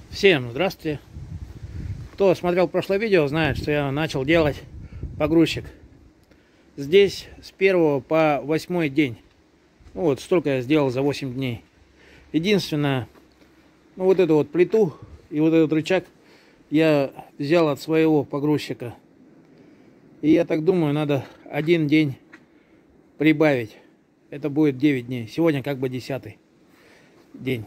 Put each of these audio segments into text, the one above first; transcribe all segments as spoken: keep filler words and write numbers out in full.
Всем здравствуйте. Кто смотрел прошлое видео, знает, что я начал делать погрузчик. Здесь с первого по восьмой день. Ну, вот столько я сделал за восемь дней. Единственное, ну, вот эту вот плиту и вот этот рычаг я взял от своего погрузчика. И я так думаю, надо один день прибавить. Это будет девять дней. Сегодня как бы десятый день.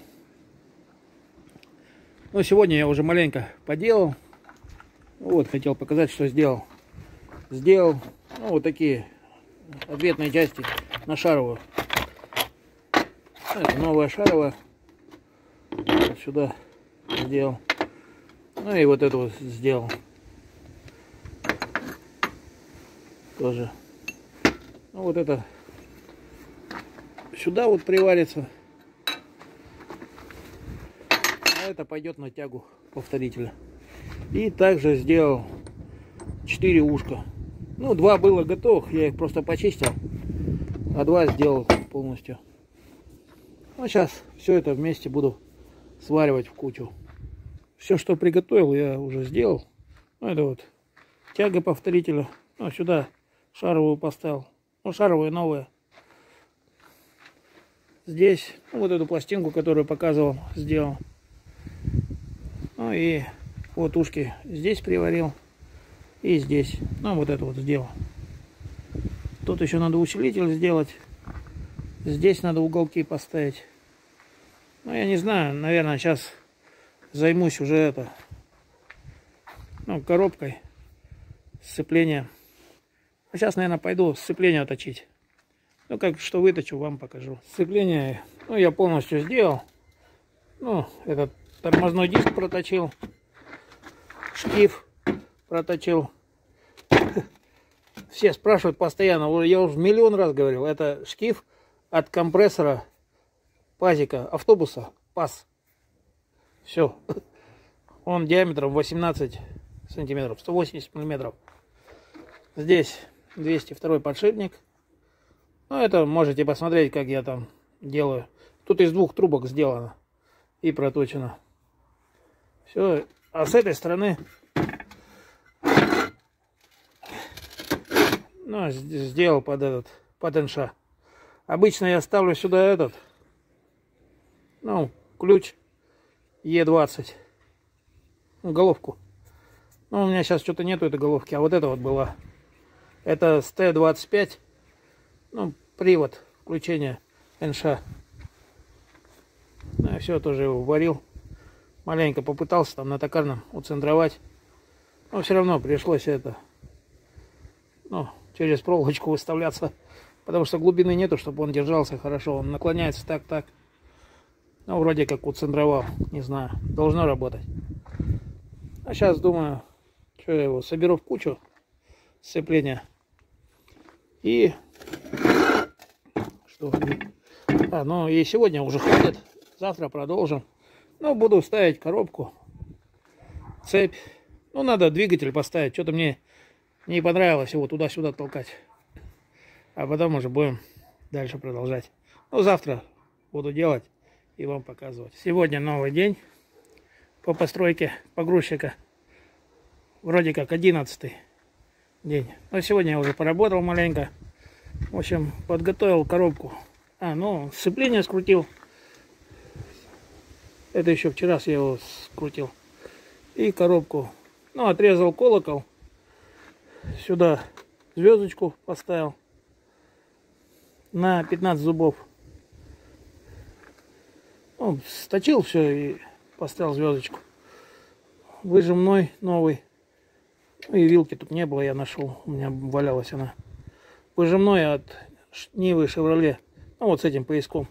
Ну, сегодня я уже маленько поделал. Вот, хотел показать, что сделал. Сделал, ну, вот такие ответные части на шаровую. Это новая шаровая. Вот сюда сделал. Ну, и вот эту вот сделал. Тоже. Ну, вот это сюда вот приварится. А это пойдет на тягу повторителя. И также сделал четыре ушка. Ну, два было готовых, я их просто почистил, а два сделал полностью. Ну, сейчас все это вместе буду сваривать в кучу. Все, что приготовил, я уже сделал. Ну, это вот тяга повторителя. Ну, сюда шаровую поставил. Ну, шаровая новая. Здесь, ну, вот эту пластинку, которую показывал, сделал. Ну и вот ушки здесь приварил. И здесь. Ну, вот это вот сделал. Тут еще надо усилитель сделать. Здесь надо уголки поставить. Ну, я не знаю, наверное, сейчас займусь уже это, ну, коробкой сцепления. А сейчас, наверное, пойду сцепление точить. Ну, как что выточу, вам покажу. Сцепление, ну, я полностью сделал. Ну, этот тормозной диск проточил. Шкив проточил. Все спрашивают постоянно, я уже миллион раз говорил, это шкив от компрессора пазика автобуса ПАЗ. Все. Он диаметром восемнадцать сантиметров, сто восемьдесят миллиметров. Здесь двести второй подшипник. Ну, это можете посмотреть, как я там делаю. Тут из двух трубок сделано и проточено. Все. А с этой стороны, ну, сделал под этот, под эн ша. Обычно я ставлю сюда этот, ну, ключ е двадцать, ну, головку. Ну, у меня сейчас что-то нету этой головки, а вот это вот была. Это с тэ двадцать пять, ну, привод включения эн ша. Ну, все, тоже его варил. Маленько попытался там на токарном уцентровать. Но все равно пришлось это, ну, через проволочку выставляться. Потому что глубины нету, чтобы он держался хорошо. Он наклоняется так-так. Ну, вроде как уцентровал. Не знаю. Должно работать. А сейчас думаю, что я его соберу в кучу сцепления. И... Что? А, ну и сегодня уже хватит. Завтра продолжим. Ну, буду ставить коробку, цепь. Ну, надо двигатель поставить. Что-то мне не понравилось его туда-сюда толкать. А потом уже будем дальше продолжать. Ну, завтра буду делать и вам показывать. Сегодня новый день по постройке погрузчика. Вроде как одиннадцатый день. Но сегодня я уже поработал маленько. В общем, подготовил коробку. А, ну, сцепление скрутил. Это еще вчера я его скрутил. И коробку. Ну, отрезал колокол. Сюда звездочку поставил. На пятнадцать зубов. Ну, сточил все и поставил звездочку. Выжимной новый. Ну, и вилки тут не было, я нашел. У меня валялась она. Выжимной от Нивы Шевроле. Ну, вот с этим пояском.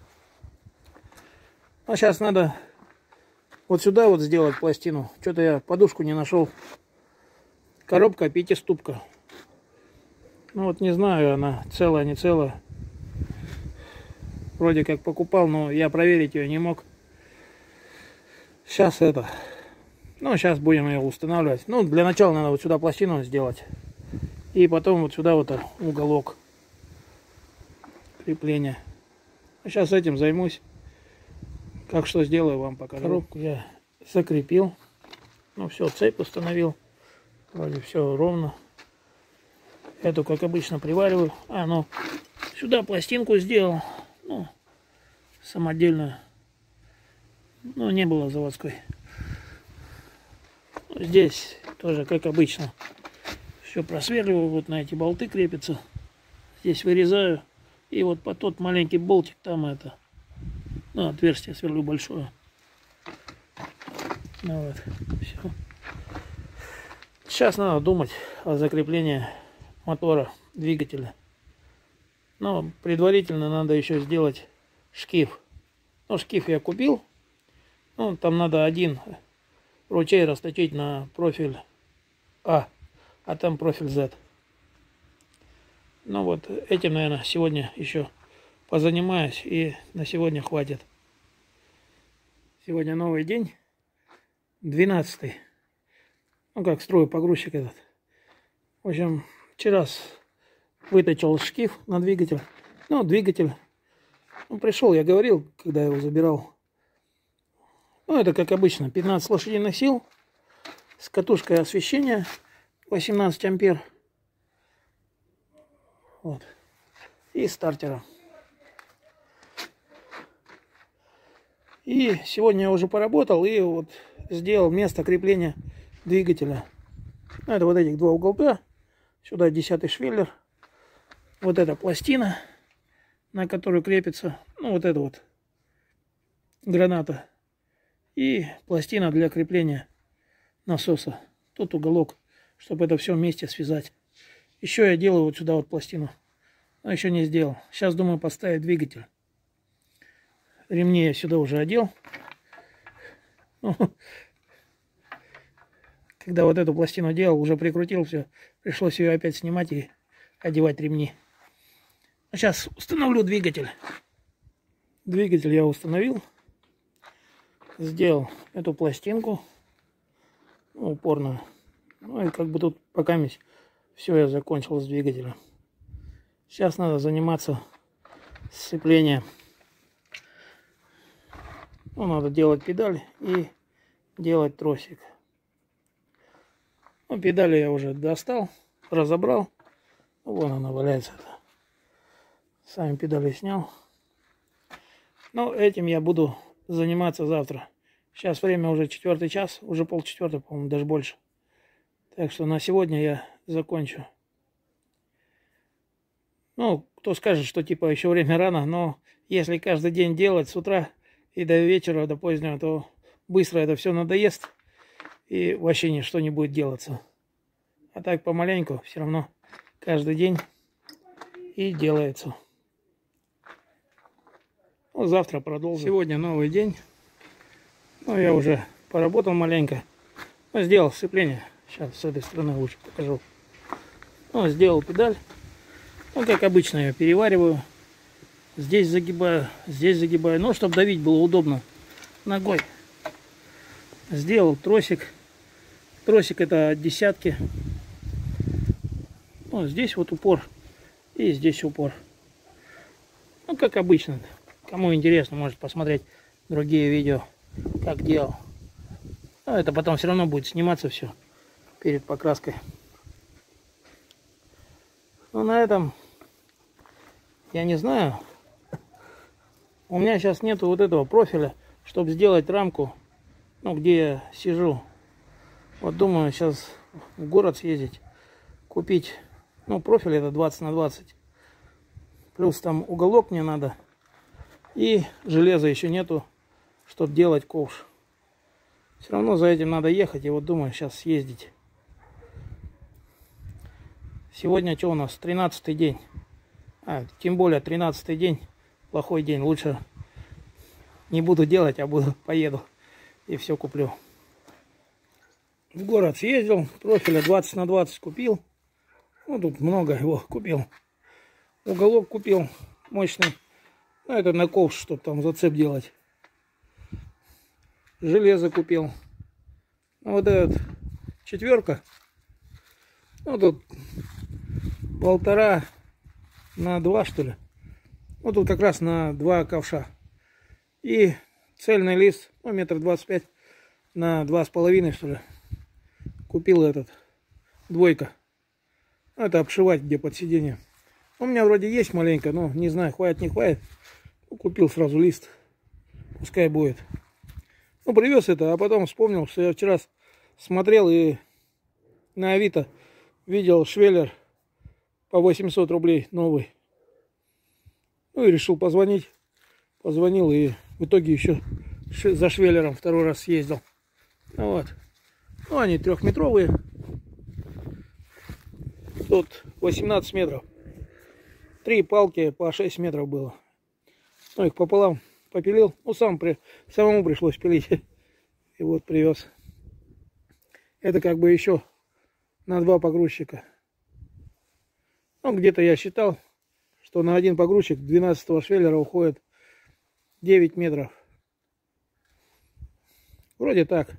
А сейчас надо... Вот сюда вот сделать пластину. Что-то я подушку не нашел. Коробка пятиступка. Ну вот не знаю, она целая, не целая. Вроде как покупал, но я проверить ее не мог. Сейчас это. Ну, сейчас будем ее устанавливать. Ну, для начала надо вот сюда пластину сделать. И потом вот сюда вот уголок крепления. Сейчас этим займусь. Как что сделаю, вам покажу. Коробку я закрепил. Ну все, цепь установил. Вроде все ровно. Эту, как обычно, привариваю. А, ну, сюда пластинку сделал. Ну, самодельную. Ну, не было заводской. Здесь тоже, как обычно, все просверливаю. Вот на эти болты крепится. Здесь вырезаю. И вот по тот маленький болтик там это. Ну, отверстие сверлю большое. Ну вот, все. Сейчас надо думать о закреплении мотора, двигателя. Но предварительно надо еще сделать шкив. Ну, шкив я купил. Ну, там надо один ручей расточить на профиль А, а там профиль Z. Ну вот, этим, наверное, сегодня еще позанимаюсь, и на сегодня хватит. Сегодня новый день, двенадцатый. Ну, как строю погрузчик этот. В общем, вчера выточил шкив на двигатель. Ну, двигатель. Ну, пришел, я говорил, когда его забирал. Ну, это как обычно, пятнадцать лошадиных сил с катушкой освещения восемнадцать ампер. Вот. И стартером. И сегодня я уже поработал и вот сделал место крепления двигателя. Ну, это вот этих два уголка. Сюда десятый швеллер. Вот эта пластина, на которую крепится, ну, вот эта вот граната. И пластина для крепления насоса. Тут уголок, чтобы это все вместе связать. Еще я делаю вот сюда вот пластину. Но еще не сделал. Сейчас думаю поставить двигатель. Ремни я сюда уже одел. Ну, когда вот эту пластину делал, уже прикрутил все. Пришлось ее опять снимать и одевать ремни. Сейчас установлю двигатель. Двигатель я установил. Сделал эту пластинку упорную. Ну и как бы тут пока все я закончил с двигателем. Сейчас надо заниматься сцеплением. Ну, надо делать педаль и делать тросик. Ну, педали я уже достал, разобрал. Вон она валяется. Сами педали снял. Но этим я буду заниматься завтра. Сейчас время уже четвертый час, уже полчетвертого, по-моему, даже больше. Так что на сегодня я закончу. Ну, кто скажет, что типа еще время рано, но если каждый день делать с утра и до вечера, до позднего, то быстро это все надоест и вообще ничто не будет делаться. А так помаленьку все равно каждый день и делается. Ну, завтра продолжим. Сегодня новый день. Ну, я уже поработал маленько. Ну, сделал сцепление. Сейчас с этой стороны лучше покажу. Ну, сделал педаль. Ну, как обычно, я перевариваю. Здесь загибаю, здесь загибаю. Ну, чтобы давить было удобно ногой. Сделал тросик. Тросик это от десятки. Ну, здесь вот упор. И здесь упор. Ну, как обычно. Кому интересно, может посмотреть другие видео, как делал. Но это потом все равно будет сниматься все перед покраской. Ну, на этом, я не знаю. У меня сейчас нету вот этого профиля, чтобы сделать рамку, ну, где я сижу. Вот думаю сейчас в город съездить, купить, ну, профиль это двадцать на двадцать. Плюс там уголок мне надо. И железа еще нету, чтобы делать ковш. Все равно за этим надо ехать. И вот думаю сейчас съездить. Сегодня что у нас? тринадцатый день. А, тем более тринадцатый день. Плохой день. Лучше не буду делать, а буду поеду. И все куплю. В город съездил. Профиля двадцать на двадцать купил. Ну, тут много его купил. Уголок купил мощный. Ну, это на ковш, чтобы там зацеп делать. Железо купил. Ну, вот этот четверка. Ну, тут полтора на два, что ли. Ну, тут как раз на два ковша. И цельный лист, ну, метр двадцать пять. на два с половиной, что ли. Купил этот, двойка. Это обшивать где под сиденье. У меня вроде есть маленько, но не знаю, хватит, не хватит. Купил сразу лист. Пускай будет. Ну, привез это, а потом вспомнил, что я вчера смотрел и на Авито видел швеллер по восемьсот рублей новый. Ну и решил позвонить. Позвонил и в итоге еще за швеллером второй раз съездил. Ну, вот. Ну, они трехметровые. Тут восемнадцать метров. Три палки по шесть метров было. Ну, их пополам попилил. Ну, сам при... самому пришлось пилить. И вот привез. Это как бы еще на два погрузчика. Ну, где-то я считал, что на один погрузчик двенадцатого швеллера уходит девять метров. Вроде так.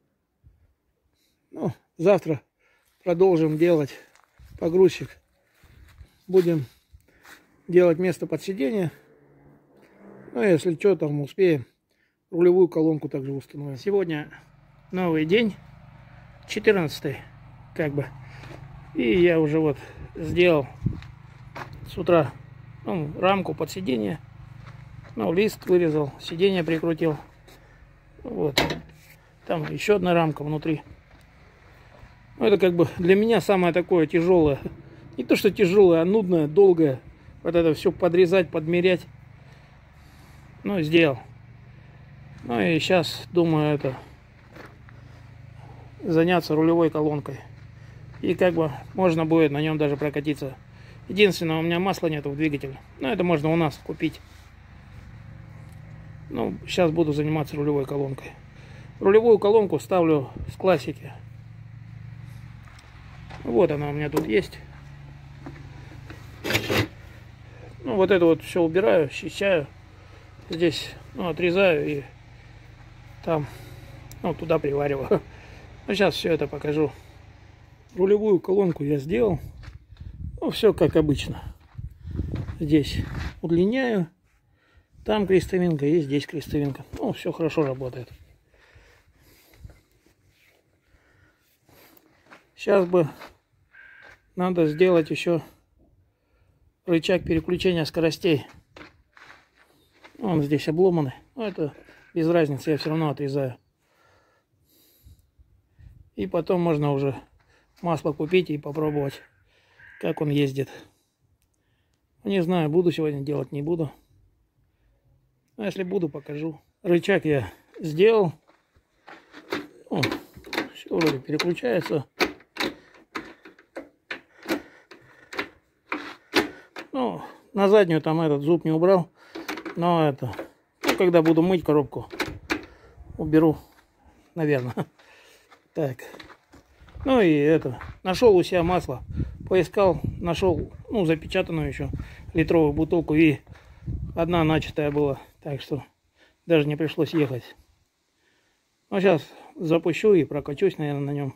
Ну, завтра продолжим делать погрузчик. Будем делать место под сиденье. Ну, если что, там успеем, рулевую колонку также установим. Сегодня новый день, четырнадцатый, как бы. И я уже вот сделал с утра, ну, рамку под сиденье. Ну, лист вырезал, сиденье прикрутил. Вот. Там еще одна рамка внутри. Ну, это как бы для меня самое такое тяжелое. Не то, что тяжелое, а нудное, долгое. Вот это все подрезать, подмерять. Ну, сделал. Ну, и сейчас думаю это заняться рулевой колонкой. И как бы можно будет на нем даже прокатиться. Единственное, у меня масла нету в двигателе. Но это можно у нас купить. Ну, сейчас буду заниматься рулевой колонкой. Рулевую колонку ставлю с классики. Вот она у меня тут есть. Ну, вот это вот все убираю, счищаю. Здесь, ну, отрезаю и там, ну, туда привариваю. Ну, сейчас все это покажу. Рулевую колонку я сделал. Ну, все как обычно. Здесь удлиняю. Там крестовинка и здесь крестовинка. Ну, все хорошо работает. Сейчас бы надо сделать еще рычаг переключения скоростей. Он здесь обломанный. Но это без разницы, я все равно отрезаю. И потом можно уже масло купить и попробовать, как он ездит. Не знаю, буду сегодня делать, не буду. А если буду, покажу. Рычаг я сделал. О, все вроде переключается. Ну, на заднюю там этот зуб не убрал. Но это, ну, когда буду мыть коробку, уберу, наверное. Так. Ну и это, нашел у себя масло. Поискал, нашел, ну, запечатанную еще литровую бутылку. И одна начатая была. Так что даже не пришлось ехать. Ну, сейчас запущу и прокачусь, наверное, на нем.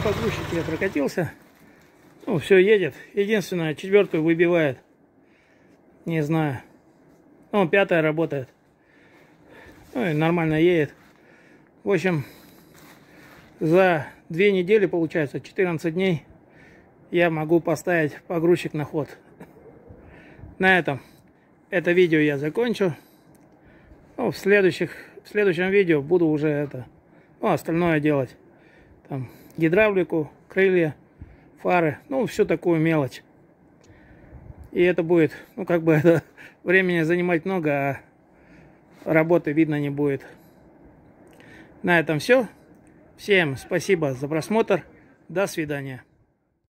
погрузчике я прокатился. Ну, все едет. Единственное, четвертую выбивает. Не знаю. Ну, пятая работает. Ну, и нормально едет. В общем, за две недели, получается, четырнадцать дней, я могу поставить погрузчик на ход. На этом это видео я закончу. Ну, в, следующих, в следующем видео буду уже это, ну, остальное делать. Там гидравлику, крылья, фары, ну, всю такую мелочь. И это будет, ну, как бы это времени занимать много, а работы видно не будет. На этом все. Всем спасибо за просмотр. До свидания.